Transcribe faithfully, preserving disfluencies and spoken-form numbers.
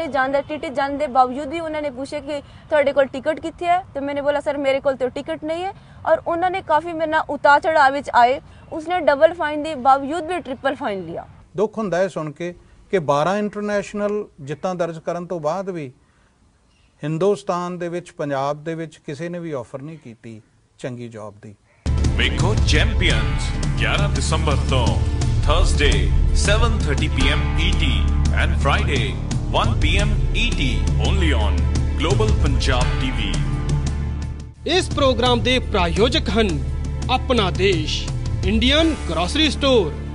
TT जाने TT जाने के बावजूद भी उन्होंने पूछे कि थोड़े को टिकट कितने है, तो मैंने बोला सर मेरे को तो टिकट नहीं है। और उन्होंने काफ़ी मेरे ना उतार चढ़ाव आए, उसने डबल फाइन के बावजूद भी ट्रिपल फाइन लिया। दुख हुंदा है सुन के कि बारह इंटरनेशनल जित्तां दर्ज करन तो बाद भी हिंदुस्तान दे विच पंजाब दे विच किसी ने भी ऑफर नहीं की चंगी जॉब दी। वेखो चैंपियंस ग्यारह दिसंबर तो Thursday seven thirty p m E T and Friday one p m E T only on Global Punjab T V। इस प्रोग्राम दे प्रायोजक हन अपना देश इंडियन ग्रोसरी स्टोर।